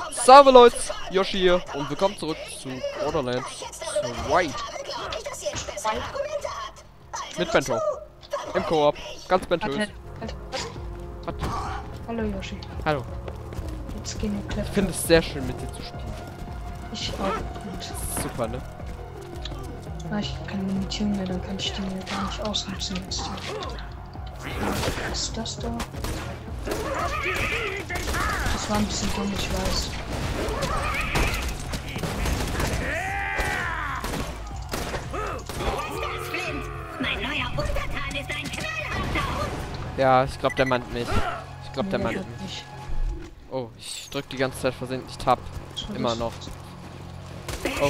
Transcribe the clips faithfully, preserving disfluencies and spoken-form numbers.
Salve Leute, Yoshi hier und willkommen zurück zu Borderlands zwei. Mit Bento. Im Koop. Ganz bentös. Was? Hallo Yoshi. Hallo. Jetzt gehen wir Ich finde es sehr schön mit dir zu spielen. Ich auch. Gut. Super, ne? Na, ich habe keine Munition mehr, dann kann ich die mir gar nicht ausnutzen jetzt. Was ist das da? Das war ein bisschen dumm, ich weiß. Ja, ich glaube, der meint mich. Ich glaube, der Nee, meint hat mich. nicht. Oh, ich drück die ganze Zeit versehentlich Tab. Immer noch. Oh.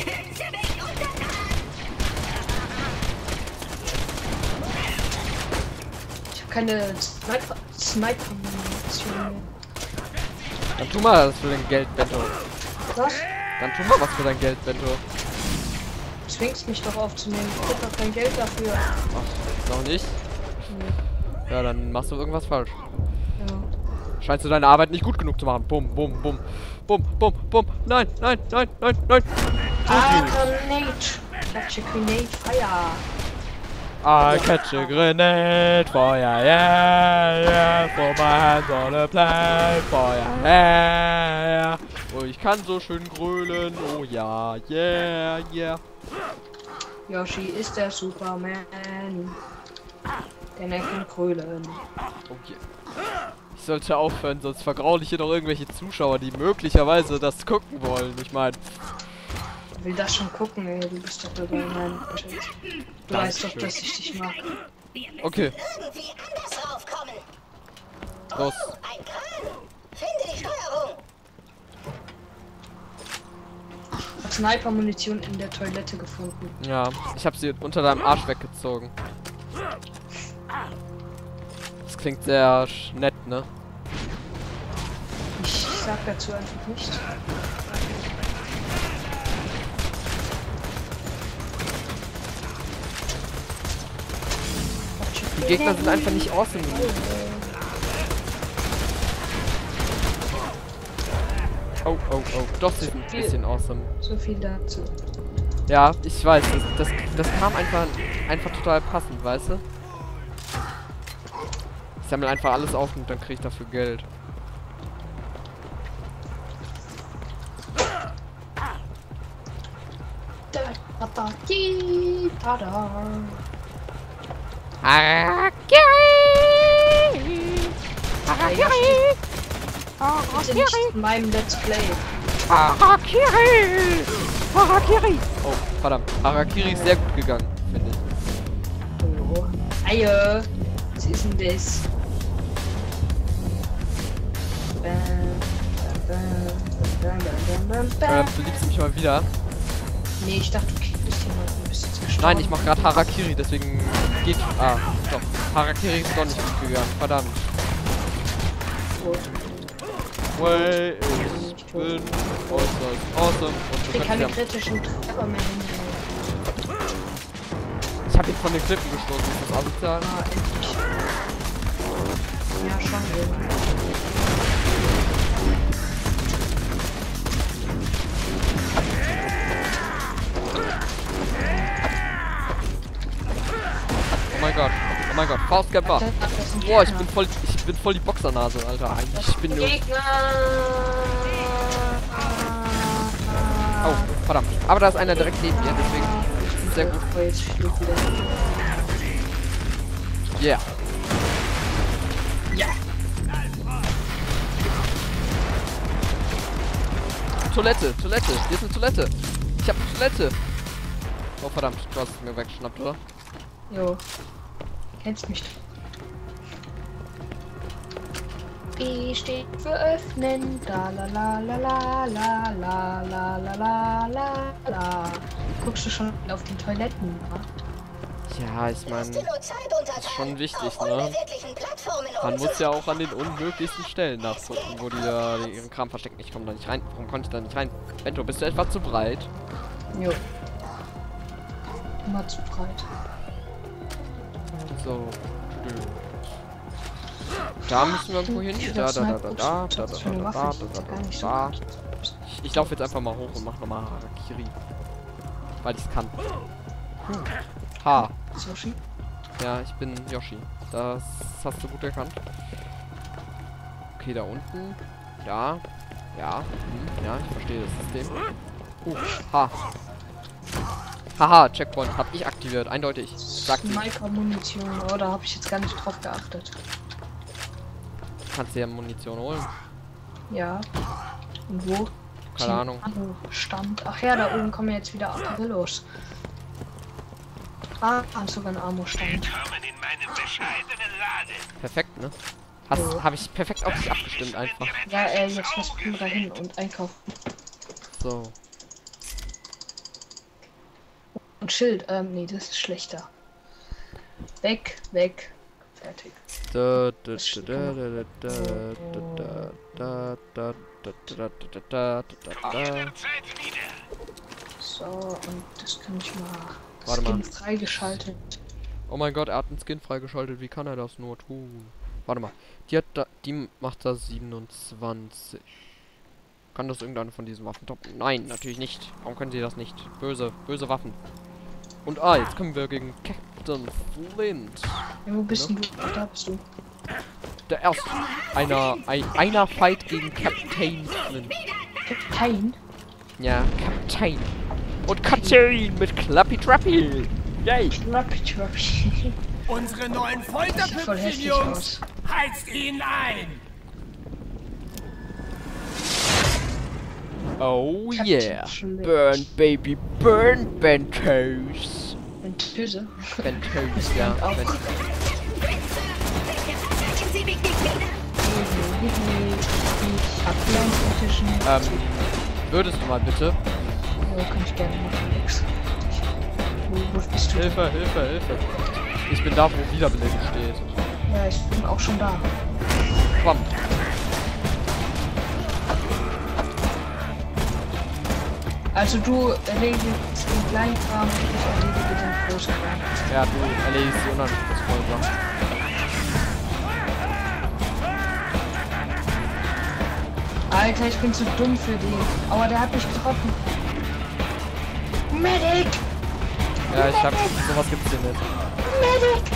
Ich habe keine Sniper Sniper-Munition mehr. Dann tu mal was für dein Geld, Bento. Was? Dann tu mal was für dein Geld, Bento. Du zwingst mich doch aufzunehmen. Ich krieg doch kein Geld dafür. Ach, noch nicht? Nee. Ja, dann machst du irgendwas falsch. Ja. Scheinst du deine Arbeit nicht gut genug zu machen. Bum, bum, bum. Bum, bum, bum. Nein, nein, nein, nein, nein. Ah, Grenade. Catch a Grenade Fire. I catch a grenade, fire, yeah, yeah. For my hands on a plane, fire, yeah. Oh, ich kann so schön grölen. Oh ja, yeah, yeah. Yoshi ist der Superman. Denn er kann krölen. Okay. Ich sollte aufhören, sonst vergraule ich hier noch irgendwelche Zuschauer, die möglicherweise das gucken wollen. Ich meine... Ich will das schon gucken, ey. Du bist doch dabei, mein Schatz. Du weißt doch, dass ich dich mag. Okay. Los. Ich hab Sniper-Munition in der Toilette gefunden. Ja, ich habe sie unter deinem Arsch weggezogen. Das klingt sehr sch- nett, ne? Ich sag dazu einfach nicht. Die Gegner sind einfach nicht awesome genug. Oh, oh, oh. Doch, sie sind ein bisschen awesome. So viel dazu. Ja, ich weiß. Das, das, das kam einfach, einfach total passend, weißt du? Ich sammle einfach alles auf und dann krieg ich dafür Geld. Da, da, da, di, da, da. Harakiri! Harakiri! Bitte nicht in meinem Let's Play. Harakiri! Harakiri! Oh, verdammt. Harakiri ist sehr gut gegangen, finde ich. Oh. Eie. Was ist denn das? Äh, du liebst mich mal wieder. Nee, ich dachte, du kriegst jemanden. Du bist jetzt gestorben. Nein, ich mach gerade Harakiri, deswegen geht. Ah, doch. Harakiri ist doch nicht gut gegangen. Verdammt. Gut. Way, ich bin äußerst awesome. Und Ich du krieg kannst keine ja. kritischen Treffer mehr hin. Ich hab ihn von den Klippen gestoßen. Ist das asozial? Ah, endlich. Ja, schon irgendwie. Oh mein Gott. Oh mein Gott. Faustkämpfer. Boah, ich bin voll. Ich bin voll die Boxernase, Alter. Ich bin nur. Gegner. Oh, verdammt. Aber da ist einer direkt neben mir, deswegen ist es sehr gut. Oh, jetzt fliegt wieder. Yeah. Ja. Toilette, Toilette. Hier ist eine Toilette. Ich hab eine Toilette. Oh verdammt, du hast es mir weggeschnappt, oder? Jo. Kennst mich. B steht für öffnen. Da la la la la la la la la la la la. Guckst du schon auf die Toiletten? Ne? Ja, ich meine, das ist schon wichtig, ne? Man muss ja auch an den unmöglichsten Stellen nachgucken, wo die da ihren Kram verstecken. Ich komme da nicht rein. Warum konnte ich da nicht rein? Bento, bist du etwa zu breit? Jo. Immer zu breit. So. Da müssen wir irgendwo hin. Da, da, da, da, da, da, da, da, da, da, da, da, da. Ich, ich laufe jetzt einfach mal hoch und mach nochmal Harakiri. Weil ich es kann. Ha. Yoshi? Ja, ich bin Yoshi. Das hast du gut erkannt. Okay, da unten. Ja. Ja. Hm, ja, ich verstehe das System. Uh, ha. Haha, Checkpoint. Hab ich aktiviert. Eindeutig. Sagt sie. Sniper-Munition. Oh, da habe ich jetzt gar nicht drauf geachtet. Kannst du ja Munition holen. Ja. Und wo? Keine Ahnung. Stand. Ach ja, da oben kommen jetzt wieder Apparillos. Ah, sogar ein Ammo-Stand. Perfekt, ne? Hast, oh. Habe ich perfekt auf dich abgestimmt einfach. Ja, äh, jetzt muss ich da hin und einkaufen. So. Und Schild, ähm, nee, das ist schlechter. Weg, weg. Fertig. Da, da, da, da, da, da, da, da, da, da, da. So, und das kann ich mal. Warte Skin mal. freigeschaltet. Oh mein Gott, er hat einen Skin freigeschaltet. Wie kann er das nur tun? Warte mal. Die hat da, die macht da siebenundzwanzig. Kann das irgendeine von diesen Waffen toppen? Nein, natürlich nicht. Warum können sie das nicht? Böse, böse Waffen. Und ah, jetzt kommen wir gegen Captain Flint. Ja, wo bist ne? du? Ach, da bist du. Der erste. Einer, ein, einer Fight gegen Captain Flint. Captain? Ja, Captain. Und Captain mit Clappy Trappy. Yay. Trappy Trappy. Unsere neuen Folterpüppchen, Jungs. Heizt ihn ein. Oh Captain yeah. Flint. Burn, baby, burn, Bentos. Bentöse? Bentos, ja. Auch. Bentos. Ich hab Line-Competition. Ähm, würdest du mal bitte? Ja, kann ich gerne machen, Alex. Wo, wo bist du? Hilfe, Hilfe, Hilfe. Ich bin da, wo Wiederbeleben steht. Ja, ich bin auch schon da. Komm. Also du erledigst den kleinen Kram und ich erledige den großen Kram. Ja, du erledigst die unanspruchsvollen Sachen. Alter, ich bin zu dumm für den. Aber der hat mich getroffen. Medic! Ja, ich hab... Sowas gibt's hier nicht. Medic!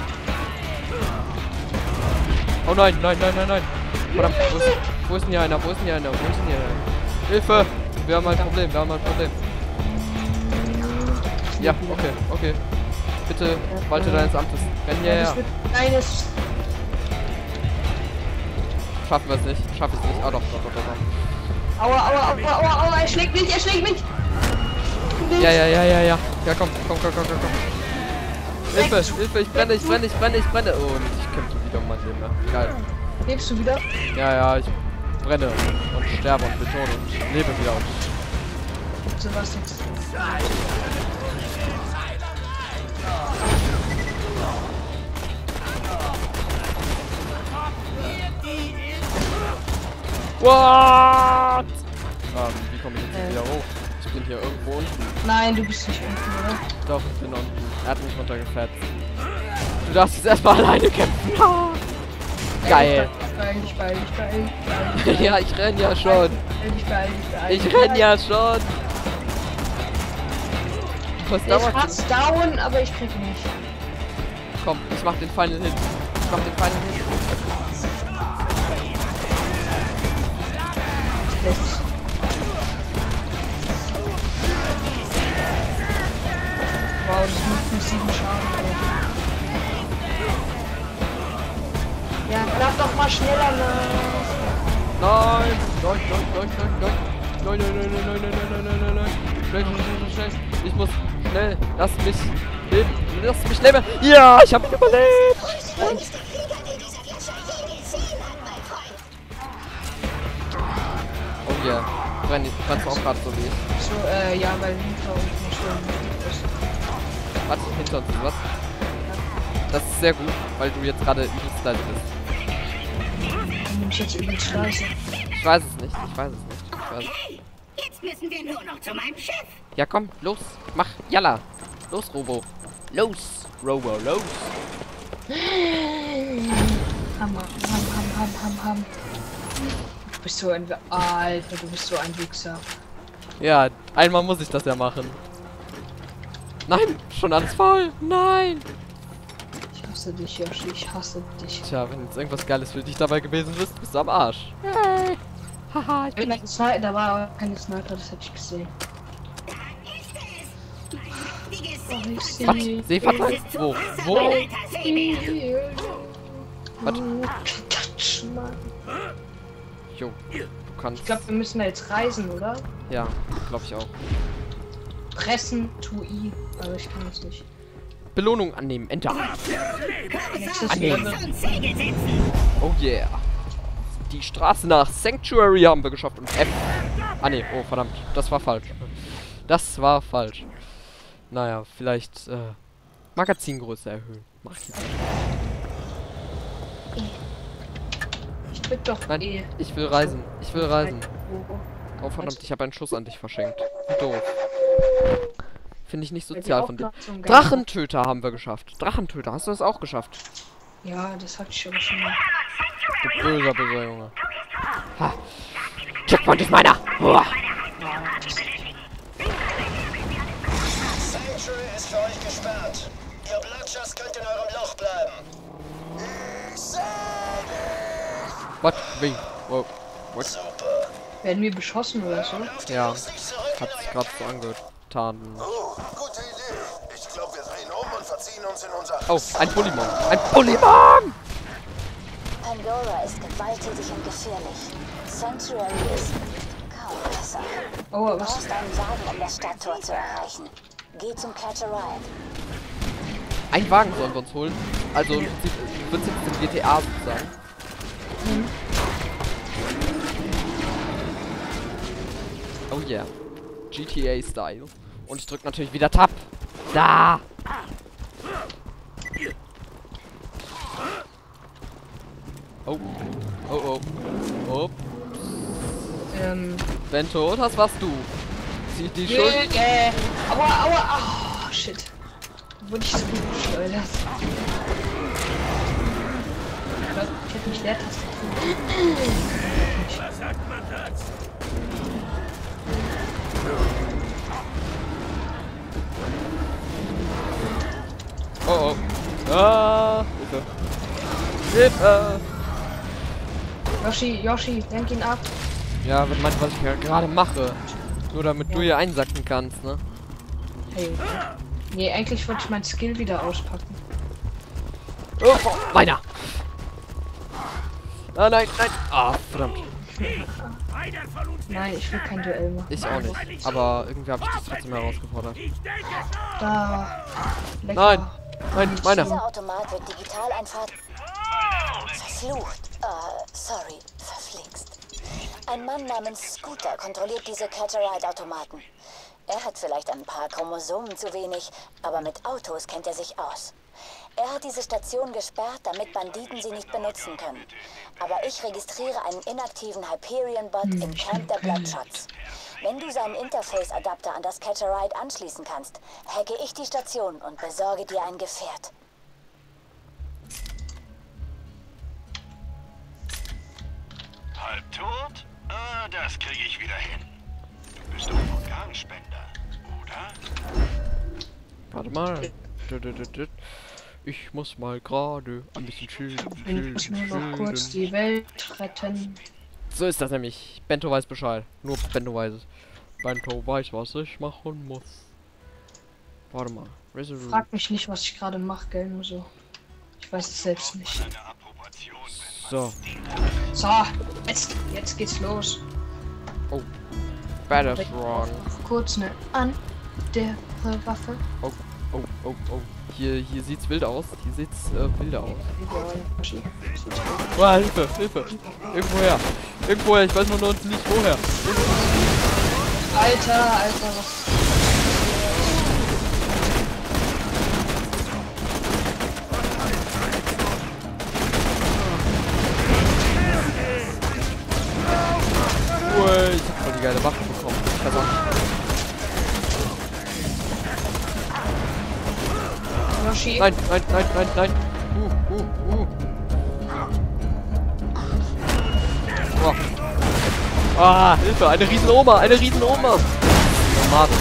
Oh nein, nein, nein, nein, nein. Verdammt, wo ist, wo ist denn hier einer? Wo ist denn hier einer? Wo ist denn hier einer? Hilfe! Wir haben ein Problem, wir haben ein Problem. Ja, okay, okay. Bitte, walte deines Amtes. Renn hierher. Eines. Schaffen wir es nicht. Schaffen wir es nicht. Ah doch, doch, doch, doch, doch. Aua, aua, aua, aua, aua, er schlägt mich, er schlägt mich! Ja, ja, ja, ja, ja. Ja, komm, komm, komm, komm, komm, komm. Hilfe, Hilfe, ich brenne, ich brenne, ich brenne, ich brenne. Oh, und ich kämpfe wieder um mein Leben, ne? Geil. Lebst du wieder? Ja, ja, ich brenne und sterbe und betone und lebe wieder auf. So was jetzt. What? Ähm, wie komme ich jetzt hier wieder hoch? Ich bin hier irgendwo unten. Nein, du bist nicht unten, oder? Doch, ich bin unten. Er hat mich runtergefetzt. Du darfst jetzt erstmal alleine kämpfen. Geil. Beeil dich, beeil dich, beeil dich, beeil dich. Ja, ich renn ja schon. Beeil dich, beeil dich, beeil dich. Ich renn ja schon. Was Der ist dauert fast down, aber ich krieg ihn nicht. Komm, ich mach den Final Hit. Ich mach den Final Hit. Lässt. Wow, das macht nur sieben Schaden. Ey. Ja, lauf doch mal schneller, ne? Nein! Nein, nein, nein, nein, nein. Nein, nein, nein, nein, nein, nein, nein, nein, nein, nein. Schnell, schnell, schnell, schnell. Ich muss schnell. Lass mich leben. Lass mich leben. Ja, ich hab überlebt. Oh ja. Yeah. Brenn, brennst du auch gerade so wie ich? So, äh, ja, weil hinter uns nicht schon ist. Was? Hinter uns ist was? Das ist sehr gut, weil du jetzt gerade übelst leise bist. Dann bin ich jetzt übelst leise. Ich weiß es nicht, ich weiß es nicht. Ich weiß es. Hey, jetzt müssen wir nur noch zu meinem Chef. Ja komm, los, mach, jalla. Los, Robo. Los, Robo, los. Hammer, ham, ham, ham, ham, ham. Du bist so ein... Alter, du bist so ein Wichser. Ja, einmal muss ich das ja machen. Nein, schon alles voll. Nein. Ich hasse dich, Yoshi. Ich hasse dich. Tja, wenn jetzt irgendwas Geiles für dich dabei gewesen ist, bist du am Arsch. Hey. Haha, ich bin... Nein, Sniper, da war aber keine Sniper, das hätte ich gesehen. Oh, ich Was? sehe... Seeverteil? Wo? Wo? Warte. Touch, Mann. Jo, du kannst... Ich glaube, wir müssen da jetzt reisen, oder? Ja, glaube ich auch. Pressen, to I. Aber ich kann das nicht. Belohnung annehmen, Enter. Nächstes Annehmen. Level. Oh yeah. Die Straße nach Sanctuary haben wir geschafft und F. Ah ne, oh verdammt, das war falsch. Das war falsch. Naja, vielleicht äh, Magazingröße erhöhen. Mach ich jetzt. Ich drück doch Nein, E. ich will reisen. Ich will reisen. Oh, Oh verdammt, ich habe einen Schuss an dich verschenkt. Wie doof. Finde ich nicht Weil die sozial auch von dir. noch so ein Drachentöter haben wir geschafft. Drachentöter, hast du das auch geschafft? Ja, das hatte ich aber schon mal. Du böser, böser Junge. Ha. Checkpoint ist meiner. Uah. Sanctuary ist für euch gesperrt. Ihr Bloodshot könnt in eurem Loch bleiben. Ich seh dich. What? Wie? Wow. What? Super. Werden wir beschossen oder so? Ja, Nicht zurück in hat sich euer gerade so angetan. Oh, gute Idee. Ich glaube, wir drehen um und verziehen uns in unser... Oh, ein Bulimon. Ein Bulimon! Pandora ist gewalttätig und gefährlich. Sanctuary ist kaum besser. Oh, Du was? brauchst einen Wagen, um das Stadttor zu erreichen. Geh zum Catch a Ride. Ein Wagen sollen wir uns holen. Also, im Prinzip wird es jetzt im G T A sozusagen. Hm. Oh yeah. G T A-Style. Und ich drück natürlich wieder Tab. Da! Oh. Oh, oh. Oh. Ähm. Bento, das warst du. Zieh die Schuld. Äh, aua, aua, oh, shit. Wurde ich so gut geschleudert. Ich glaub, ich hätte mich Leertaste tun. Was sagt man dazu? Oh, oh. Ah, Hilfe. Hilfe. Yoshi, Yoshi, lenk ihn ab. Ja, was meinst du, was ich ja gerade mache? Nur damit du hier einsacken kannst, ne? Hey. Nee, eigentlich wollte ich mein Skill wieder auspacken. Oh, meiner! Ah, nein, nein! Ah, verdammt. Nein, ich will kein Duell machen. Ich auch nicht. Aber irgendwie habe ich das trotzdem herausgefordert. Da. Lecker. Nein! Nein, meiner! Dieser Automat wird digital ein Fahrzeug... Verflucht. Uh, sorry, verflixt. Ein Mann namens Scooter kontrolliert diese Catch-a-Ride-Automaten. Er hat vielleicht ein paar Chromosomen zu wenig, aber mit Autos kennt er sich aus. Er hat diese Station gesperrt, damit Banditen sie nicht benutzen können. Aber ich registriere einen inaktiven Hyperion-Bot im Camp der Bloodshots. Wenn du seinen Interface-Adapter an das Catch-a-Ride anschließen kannst, hacke ich die Station und besorge dir ein Gefährt. Halb tot? Ah, das kriege ich wieder hin. Du bist doch Organspender, oder? Warte mal. Ich muss mal gerade ein bisschen chillen. chillen, Ich muss nur noch chillen. kurz die Welt retten. So ist das nämlich. Bento weiß Bescheid. Nur Bento weiß es. Bento weiß, was ich machen muss. Warte mal. Resolute. Frag mich nicht, was ich gerade mache, gell? Nur so. Ich weiß es selbst nicht. So. So, jetzt, jetzt geht's los. Oh. Better wrong. Kurz eine andere Waffe. Oh, oh, oh, oh. Hier, hier sieht's wild aus. Hier sieht's äh, wilder aus. Oh, Hilfe, Hilfe. Irgendwoher. Irgendwoher, ich weiß nur noch nicht woher. Alter, Alter, was? Ui, ich hab voll die geile Waffe bekommen. Ich weiß auch nicht. Yoshi. Nein, nein, nein, nein, nein. Uh, uh, uh. Oh. Ah, Hilfe, eine Riesenoma, eine Riesenoma. Tomaten.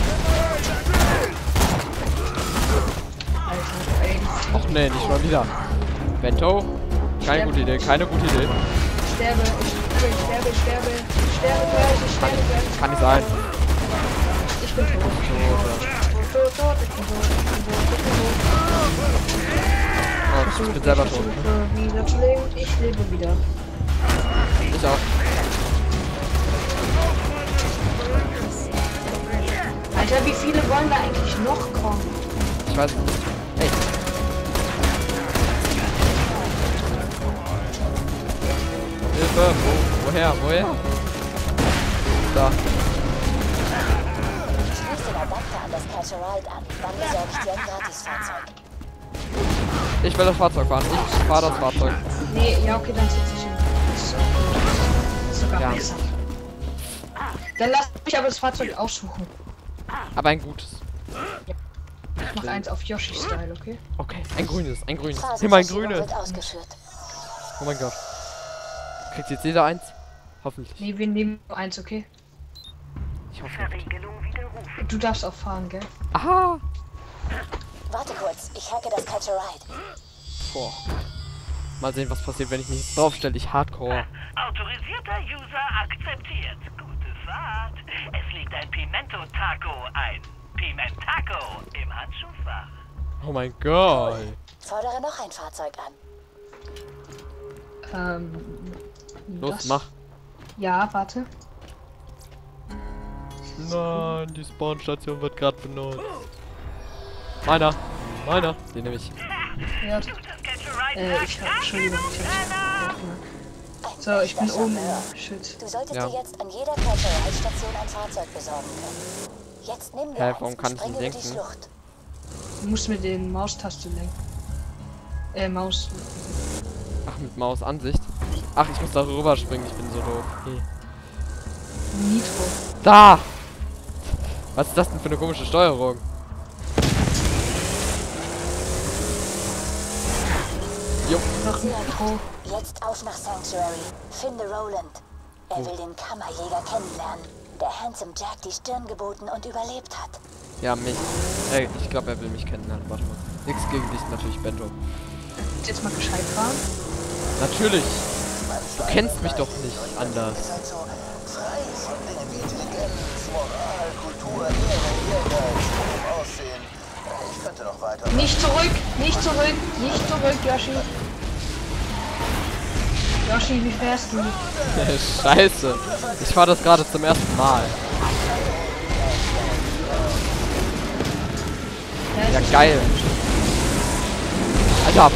Alter, ey. Och nee, nicht mal wieder. Bento? Keine gute Idee, keine gute Idee. Ich sterbe, ich sterbe, ich sterbe, ich sterbe, ich sterbe gleich, ich sterbe gleich. Kann nicht sein. Ich bin tot. Ich bin tot, tot, tot, ich bin tot, ich bin tot, ich bin tot. Oh, ich bin selber Ich tot. versuche wieder zu leben, ich lebe wieder. Ich auch. Alter, wie viele wollen da eigentlich noch kommen? Ich weiß nicht. Ey. Hilfe! Wo, woher? Woher? Da. Schließ den Adapter an das Catch-a-Ride an. Dann besorge ich dir ein Gratisfahrzeug. Ich will das Fahrzeug fahren. Ich fahre das Fahrzeug. Nee, ja okay, dann sitze ich hin. Das ist okay. Das ist sogar Ja. besser. Dann lass mich aber das Fahrzeug aussuchen. Aber ein gutes. Ich mach eins auf Yoshi-Style, okay? Okay, ein grünes, ein grünes. Hier mein Phasenverschiebung grünes. wird ausgeführt. Oh mein Gott. Kriegt jetzt jeder eins? Hoffentlich. Nee, wir nehmen nur eins, okay? Ich hoffe nicht. Du darfst auch fahren, gell? Aha! Warte kurz, ich hacke das Catch-a-Ride. Boah. Mal sehen, was passiert, wenn ich mich draufstelle. Ich Hardcore. Autorisierter User akzeptiert. Gute Fahrt. Es liegt ein Pimento Taco, ein Pimentaco im Handschuhfach. Oh mein Gott. Fordere noch ein Fahrzeug an. Ähm. Los, das- mach. Ja, warte. Nein, die Spawnstation wird gerade benutzt. Meiner. Meiner. Den nehme ich. Ja, Das Catch-a-Ride äh, ich hab. Entschuldigung, ich hab's. So, ich bin oben im Schild. Du solltest Ja. dir jetzt an jeder Catch-a-Ride-Station ein Fahrzeug besorgen können. Jetzt nimm dir Hä, eins warum und kann ich spring nicht über die lenken? Schlucht. Du musst mit den Maustaste lenken. Äh, Maus. Ach, mit Mausansicht. Ach, ich muss da rüber springen. Ich bin so doof. Okay. Nitro. Da! Was ist das denn für eine komische Steuerung? Jo. Noch Nitro. Jetzt auf nach Sanctuary. Finde Roland. Er Oh. will den Kammerjäger kennenlernen, der Handsome Jack die Stirn geboten und überlebt hat. Ja, mich. Ey, ich glaube, er will mich kennenlernen. Warte mal. Nix gegen dich, natürlich, Bento. Willst du jetzt mal gescheit fahren? Natürlich. Du kennst mich doch nicht anders. Frei von Dingen wie Intelligenz, Moral, Kultur, Ehre, Ehrgeiz, gutem Aussehen. Ich könnte noch weiter. Nicht zurück! Nicht zurück! Nicht zurück, Yoshi! Yoshi, wie fährst du? Scheiße. Ich fahre das gerade zum ersten Mal. Ja, geil. Alter.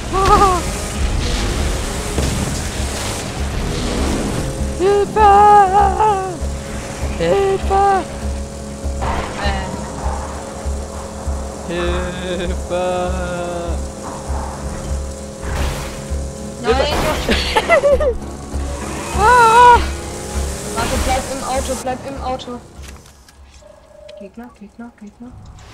Hilfe! Hilfe! Äh, Hilfe! nein, Yoshi! Ah! Warte, bleib im Auto, bleib im Auto. Gegner, Gegner, Gegner.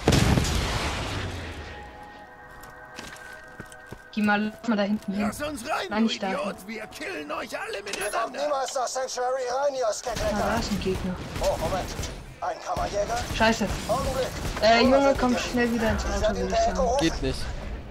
Geh mal, lauf mal da hinten hin. Lass uns rein, Nein, du nicht da. Idiot. Wir killen euch alle Ihr kommt miteinander. niemals nach Sanctuary rein, ihr Ah, Skeletter. da ist ein Gegner. Oh, Moment. Ein Kammerjäger? Scheiße. Augenblick. Äh, Junge, komm schnell wieder ins Auto, würde ich sagen. Geht nicht.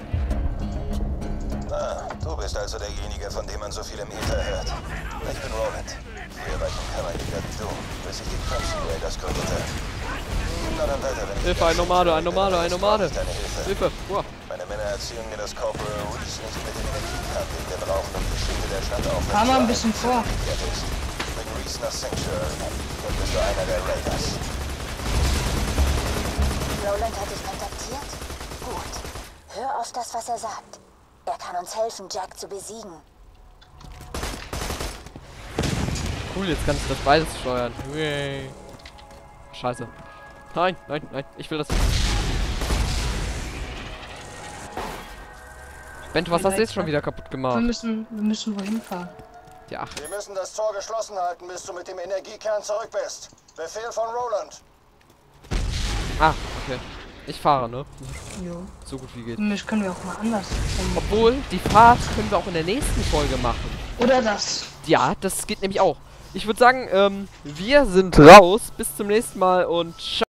Ah, du bist also derjenige, von dem man so viel im Ether hört. Ich bin Roland. Früher war ich ein Kammerjäger wie du, bis ich die Crimson Raiders gründete. Na dann weiter, wenn ich Hilfe, ein Nomade, ein Nomade, ein Nomade. deine Hilfe. Hilfe. Uah. Meine Männer erzählen mir, dass Corporal Reese nicht mit dem Energiekern wegen den rauchenden Geschichte der Stadt aufwärts Fahr mal ein bisschen vor. gekehrt ist. Bring Reese nach Sanctuary. Dann bist du einer der Raiders. Roland hat dich kontaktiert? Gut. Hör auf das, was er sagt. Er kann uns helfen, Jack zu besiegen. Cool, jetzt kann ich das beides steuern. Yay. Scheiße. Nein, nein, nein. Ich will das. Bento, was hast du jetzt schon wieder kaputt Wir gemacht? müssen, wir müssen wohin fahren. Ja. Wir müssen das Tor geschlossen halten, bis du mit dem Energiekern zurück bist. Befehl von Roland. Ah, okay. Ich fahre, ne? Jo. So gut wie geht. Das können wir auch mal anders. Obwohl, die Fahrt können wir auch in der nächsten Folge machen. Oder das. Ja, das geht nämlich auch. ich würde sagen, ähm, wir sind raus. Bis zum nächsten Mal und ciao.